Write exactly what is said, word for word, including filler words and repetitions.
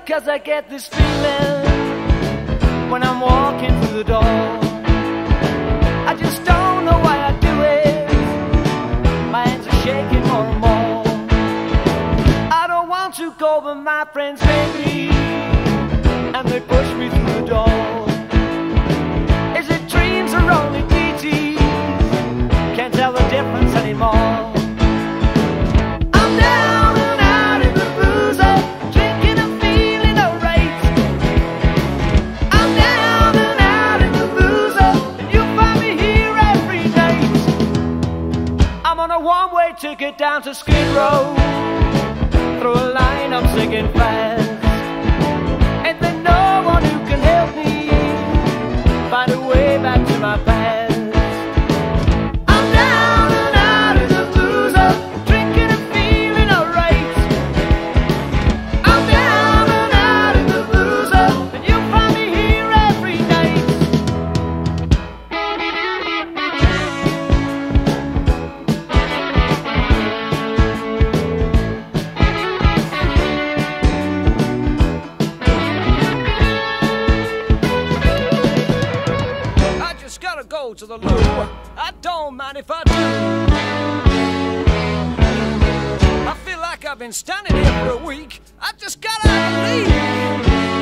'cause I get this feeling when I'm walking through the door. I just don't know why I do it. My hands are shaking more and more. I don't want to go, but my friends make me, and they push me through the door. Is it dreams or only D Ts? Can't tell the difference anymore. I'm down and out in the boozer, drinking and feeling alright. I'm down and out in the boozer, and you'll find me here every night. I'm on a one-way ticket down to Skid Row. Through a line I'm singing fast. Ain't there no one who can help me find a way back to my past? I'm down and out in the boozer, drinking and feeling alright. I'm down and out in the boozer, and you'll find me here every night. I just gotta go to the loo. I don't mind if I do. I feel like I've been standing here for a week. I just gotta leave.